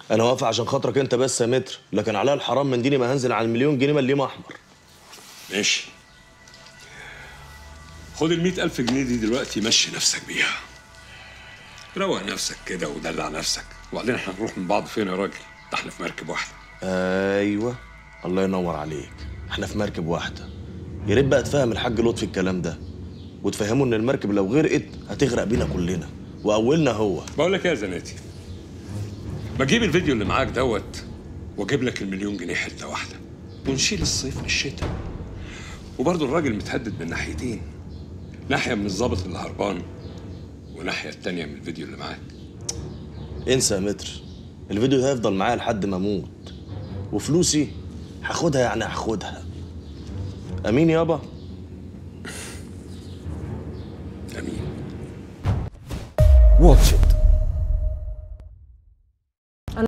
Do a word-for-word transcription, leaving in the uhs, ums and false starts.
انا واقف عشان خاطرك انت بس يا متر، لكن عليا الحرام من ديني ما هنزل على المليون جنيه مليم احمر. ماشي، خد ال مئة ألف جنيه دي دلوقتي، مشي نفسك بيها، روق نفسك كده ودلع نفسك. وبعدين احنا هنروح من بعض فين يا راجل؟ ده احنا في مركب واحده. ايوه، الله ينور عليك، احنا في مركب واحده. يا ريت بقى تفهم الحاج لطفي الكلام ده، وتفهمه ان المركب لو غرقت هتغرق بينا كلنا واولنا هو. بقول لك ايه يا زناتي، ما تجيب الفيديو اللي معاك دوت واجيب لك المليون جنيه حته واحده، ونشيل الصيف للشتاء. وبرضه الراجل متهدد من ناحيتين، ناحيه من الظابط اللي هربان، وناحيه التانيه من الفيديو اللي معاك. انسى يا متر، الفيديو ده هيفضل معايا لحد ما اموت، وفلوسي هاخدها يعني هاخدها. امين يابا.